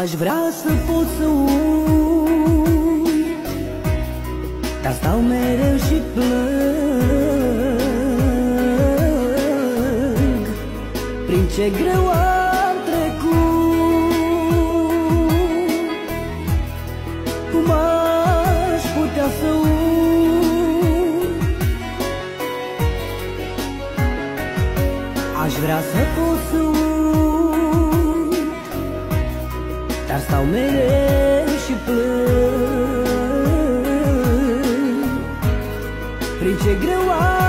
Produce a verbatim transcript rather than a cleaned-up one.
Aș vrea să pot să uit, dar stau mereu și plâng. Prin ce greu am trecut, cum aș putea să uit? Aș vrea să pot să uit, dar stau mereu și plâng. Prin ce greu am